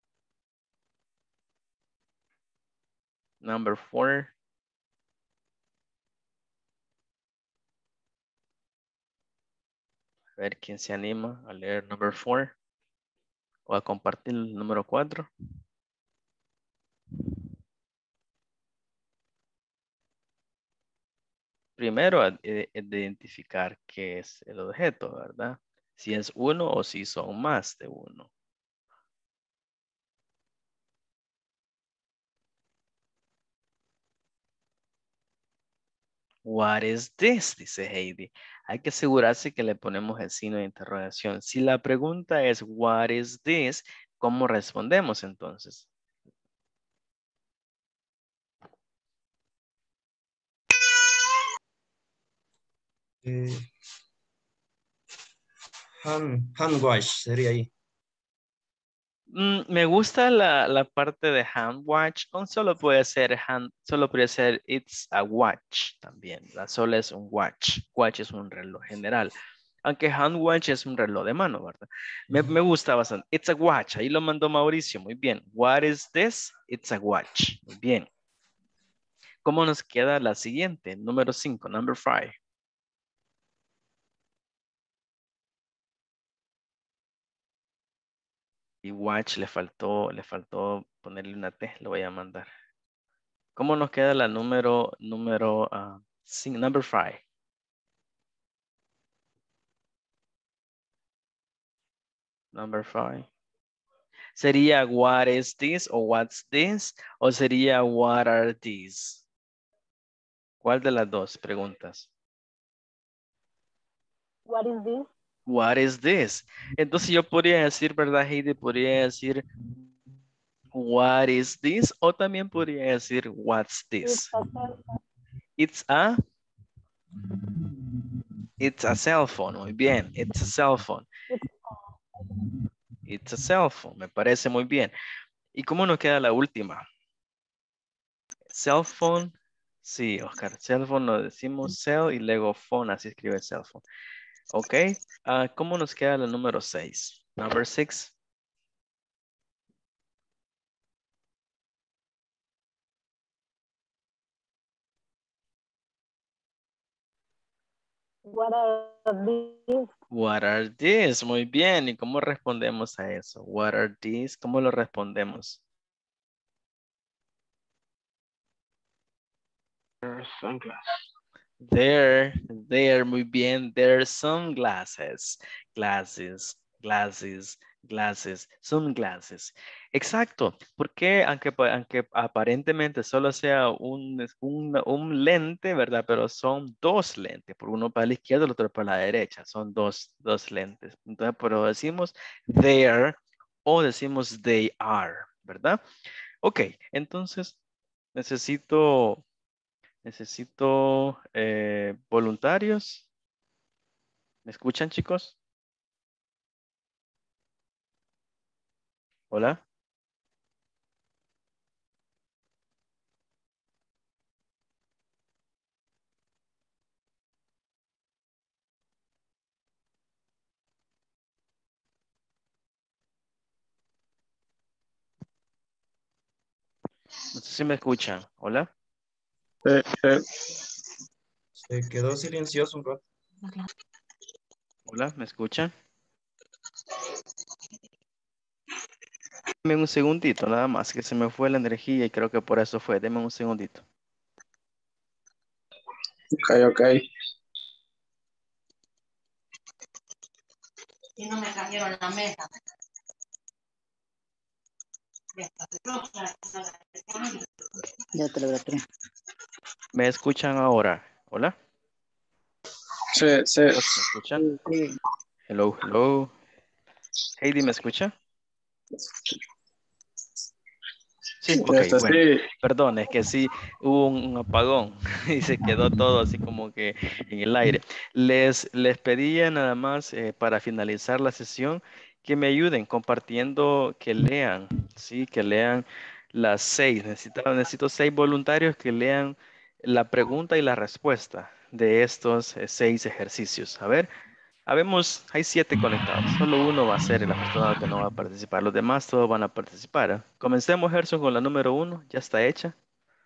A: Number four. A ver quién se anima a leer number four. O a compartir el número cuatro. Primero, identificar qué es el objeto, ¿verdad? Si es uno o si son más de uno. What is this? Dice Heidi. Hay que asegurarse que le ponemos el signo de interrogación. Si la pregunta es what is this, ¿cómo respondemos entonces?
C: Eh, hand, hand wash sería ahí.
A: Mm, me gusta la, la parte de hand watch. O solo puede ser hand, solo puede ser it's a watch también. La sola es un watch. Watch es un reloj general. Aunque hand watch es un reloj de mano, ¿verdad? Me, me gusta bastante. It's a watch. Ahí lo mandó Mauricio. Muy bien. What is this? It's a watch. Muy bien. ¿Cómo nos queda la siguiente? Número cinco, number five. Y watch le faltó, le faltó ponerle una T. Lo voy a mandar. ¿Cómo nos queda la número, número, uh, cinco, number five? Number five. ¿Sería what is this o what's this? ¿O sería what are these? ¿Cuál de las dos preguntas?
D: What is this?
A: What is this? Entonces yo podría decir, ¿verdad, Heidi? Podría decir what is this? O también podría decir what's this? It's a It's a cell phone. Muy bien. It's a cell phone. It's a cell phone. Me parece muy bien. ¿Y cómo nos queda la última? Cell phone. Sí, Oscar. Cell phone lo decimos cell y luego phone. Así escribe cell phone. Ok. Uh, ¿Cómo nos queda la número seis? Number six.
D: What are these?
A: What are these? Muy bien. ¿Y cómo respondemos a eso? What are these? ¿Cómo lo respondemos?
B: Sunglasses.
A: There, there, muy bien. There sunglasses. Glasses, glasses, glasses, sunglasses. Exacto. Porque aunque, aunque aparentemente solo sea un, un, un lente, ¿verdad? Pero son dos lentes. Por uno para la izquierda y el otro para la derecha. Son dos, dos lentes. Entonces, pero decimos there o decimos they are, ¿verdad? Ok, entonces necesito... Necesito eh, voluntarios. ¿Me escuchan, chicos? Hola. No sé si me escuchan. Hola.
J: Eh, eh,
C: Se quedó silencioso un rato.
A: Hola, ¿me escuchan? Deme un segundito, nada más, que se me fue la energía y creo que por eso fue. Deme un segundito.
B: Ok, ok.
D: Y no me trajeron la mesa.
H: Ya te lo traje.
A: ¿Me escuchan ahora? Hola.
B: Sí, sí.
A: Chicos, ¿me escuchan?
H: Sí.
A: Hello, hello. Heidi, ¿me escucha? Sí, ok,
B: Este,
A: bueno.
B: sí.
A: Perdón, es que sí hubo un, un apagón y se quedó todo así como que en el aire. Les, les pedía nada más eh, para finalizar la sesión que me ayuden compartiendo, que lean, sí, que lean las seis. Necesito, necesito seis voluntarios que lean la pregunta y la respuesta de estos eh, seis ejercicios. A ver. Habemos, hay siete conectados. Solo uno va a ser la persona que no va a participar. Los demás todos van a participar. ¿Eh? Comencemos, Gerson, con la número uno. Ya está hecha.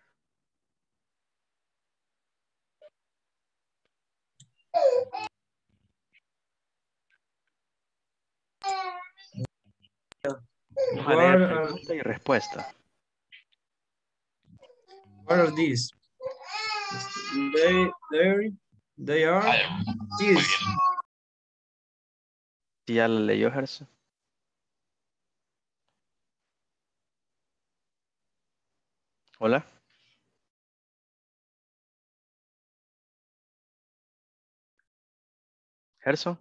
A: Vamos a
C: What
A: leer
C: are,
A: pregunta y respuesta.
C: what are these? They, they, they are these.
A: ¿Sí ya la leyó, Gerson? Hola. Gerson.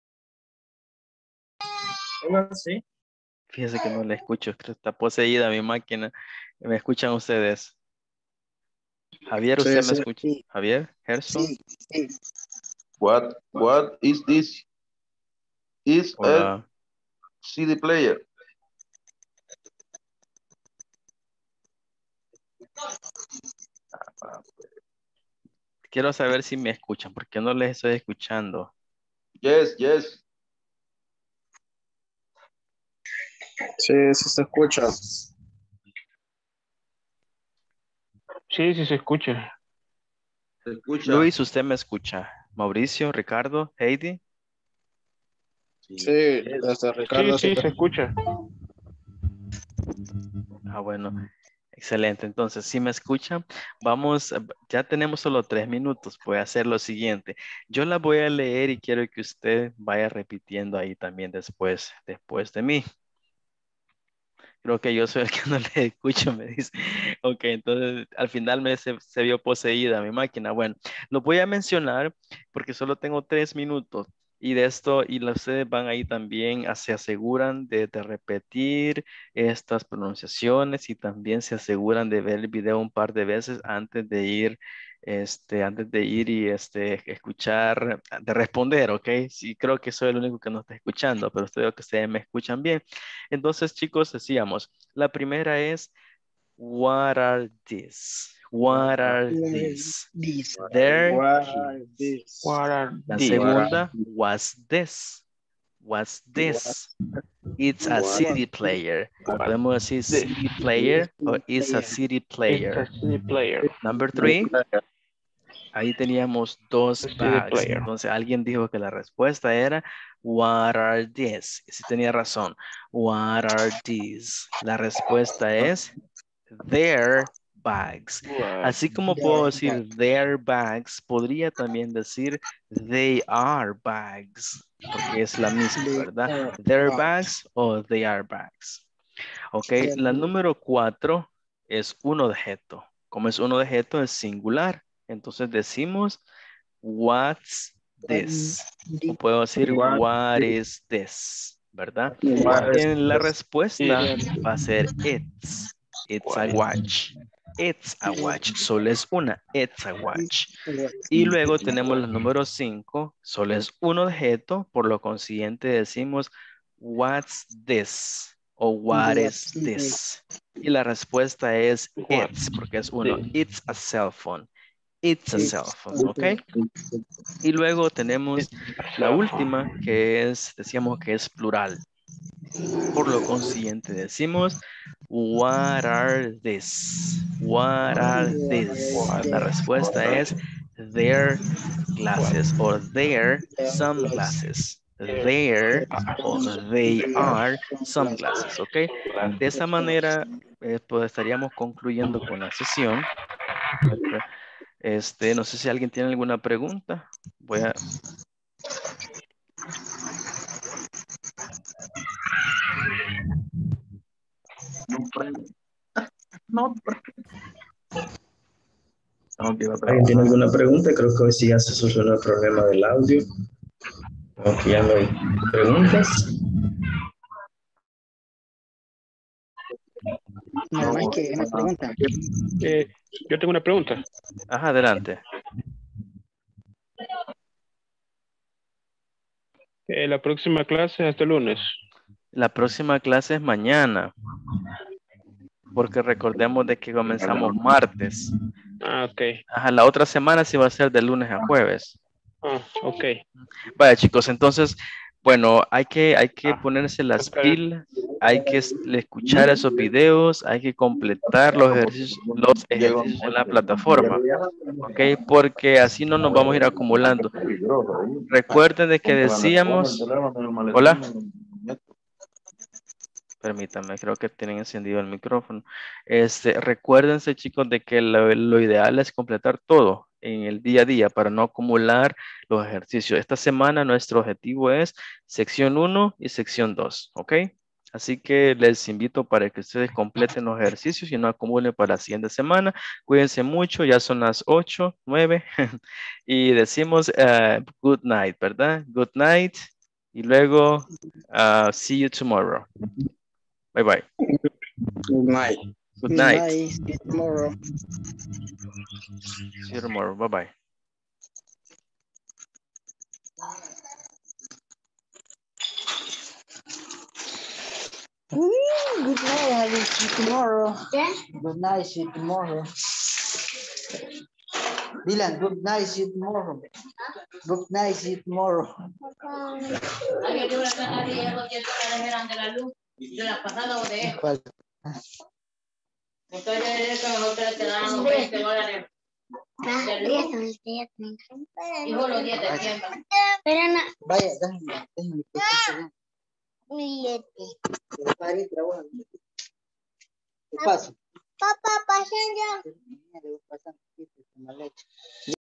C: Hola, sí.
A: Fíjese que no le escucho, creo que está poseída mi máquina. ¿Me escuchan ustedes? Javier, ¿usted
B: Sí,
A: me
B: sí.
A: escucha? Javier, Gerson.
B: Sí.
J: What what is this? Is a
A: Hola.
J: C D player.
A: Quiero saber si me escuchan, porque no les estoy escuchando.
J: Yes, yes.
B: Sí, sí se escucha.
K: Sí, sí se escucha.
J: Se escucha.
A: Luis, ¿usted me escucha? Mauricio, Ricardo, Heidi.
B: Sí,
J: Yes.
B: desde
K: Sí,
B: Ricardo sí.
K: sí se escucha.
A: Ah, bueno. Excelente. Entonces, si me escuchan, vamos, a- ya tenemos solo tres minutos. Voy a hacer lo siguiente. Yo la voy a leer y quiero que usted vaya repitiendo ahí también después, después de mí. Creo que yo soy el que no le escucho, me dice. Ok, entonces al final me se, se vio poseída mi máquina. Bueno, lo voy a mencionar porque solo tengo tres minutos. Y de esto, y la- ustedes van ahí también, a- se aseguran de, de repetir estas pronunciaciones y también se aseguran de ver el video un par de veces antes de ir, este, antes de ir y este, escuchar, de responder, ¿ok? Sí, creo que soy el único que no está escuchando, pero espero que ustedes me escuchan bien. Entonces, chicos, decíamos, la primera es, what are these? What are these?
H: This.
A: Their
B: What are
A: keys.
B: these?
K: What are
A: La
K: these?
A: segunda, what's this? What's this? It's a
B: What?
A: C D player.
K: What
A: Podemos decir
K: this?
A: C D player o it's a C D
K: It's a
A: player.
K: C D player.
A: Number three, ahí teníamos dos
K: A C D
A: bags.
K: player.
A: Entonces alguien dijo que la respuesta era what are these? Y sí tenía razón. What are these? La respuesta es their bags.
K: What?
A: Así como puedo decir their bags, podría también decir they are bags, porque es la misma,
H: They
A: ¿verdad?
H: are
A: Their
H: bags.
A: bags o they are bags. Ok,
H: They
A: la
H: are
A: número cuatro es un objeto. Como es un objeto, es singular. Entonces decimos, what's this? O
H: the
A: puedo decir,
B: What?
A: what is this? ¿Verdad?
B: What is
A: En la
B: this?
A: respuesta
K: It's
A: va a ser it's. It's a
K: what?
A: watch. It's a watch. Solo es una. It's a watch.
H: what
A: Y luego tenemos los números cinco. Solo es un objeto. Por lo consiguiente decimos, what's this? O what is
H: what's this?
A: this? Y la respuesta es
K: What?
A: it's, porque es uno.
K: This.
A: It's a cell phone. It's a cell
H: It's
A: phone,
H: a
A: ¿ok? Y luego tenemos
K: It's a
A: la
K: cell phone.
A: última, que es, decíamos que es plural. Por lo consiguiente decimos, what are these? What are these?
K: What?
A: La respuesta es their glasses o their sunglasses. Their o they are sunglasses, ¿ok? De esa manera, eh, pues estaríamos concluyendo con la sesión. Este, no sé si alguien tiene alguna pregunta. Voy a...
C: ¿Alguien tiene alguna pregunta? Creo que hoy sí ya se solucionó el problema del audio. Creo que ya no hay preguntas.
H: Nada más que una pregunta.
K: Eh, yo tengo una pregunta.
A: Ajá, adelante.
K: Eh, la próxima clase hasta el lunes.
A: La próxima clase es mañana, porque recordemos de que comenzamos martes.
K: Ah, ok.
A: Ajá, la otra semana sí va a ser de lunes a jueves.
K: Ah, ok.
A: Vaya, chicos, entonces, bueno, hay que, hay que
K: Ah,
A: ponerse las
K: está bien.
A: pilas, hay que es- escuchar esos videos, hay que completar los ejercicios, los ejercicios en la plataforma, ¿ok? Porque así no nos vamos a ir acumulando. Recuerden de que decíamos, hola, permítanme, creo que tienen encendido el micrófono. Este, recuérdense, chicos, de que lo, lo ideal es completar todo. en el día a día para no acumular los ejercicios. Esta semana nuestro objetivo es sección uno y sección dos, ¿ok? Así que les invito para que ustedes completen los ejercicios y no acumulen para la siguiente semana. Cuídense mucho, ya son las ocho, nueve y decimos uh, good night, ¿verdad? Good night y luego uh, see you tomorrow. Bye bye.
B: Good night.
A: Good night.
H: Nice. See you tomorrow.
A: See you tomorrow. Bye bye.
H: Mm, good night. I will see you tomorrow. Yeah. Good night. See you tomorrow. Dylan, good night. See you tomorrow. Good night. See you tomorrow. ¿Cuál?
D: Entonces, eso nosotros te damos veinte dólares. Hijo, los diez de tiempo.
H: Vaya, déjame, déjame. Billete. ¿Qué pasa? Papá, pasen ya.